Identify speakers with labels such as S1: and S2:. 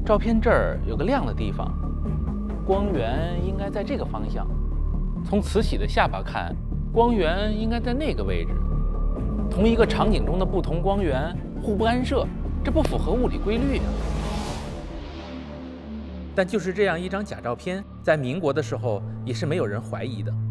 S1: 照片这儿有个亮的地方，光源应该在这个方向。从慈禧的下巴看，光源应该在那个位置。同一个场景中的不同光源互不干涉，这不符合物理规律啊。但就是这样一张假照片，在民国的时候也是没有人怀疑的。